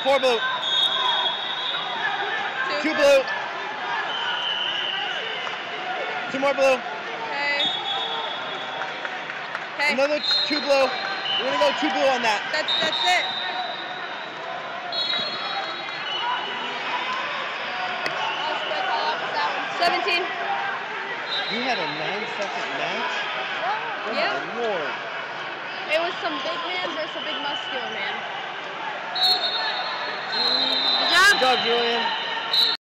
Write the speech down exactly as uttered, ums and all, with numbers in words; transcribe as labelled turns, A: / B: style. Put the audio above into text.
A: Four blue.
B: Two,
A: Two blue. Two more blue.
B: Okay. Okay.
A: Another two blue. We're gonna go two blue on that.
B: That's that's it. Seventeen.
A: You had a nine second match? Oh
B: Yeah.
A: my lord.
B: It was some big man versus a big muscular man. Good job.
A: Good job, Julian.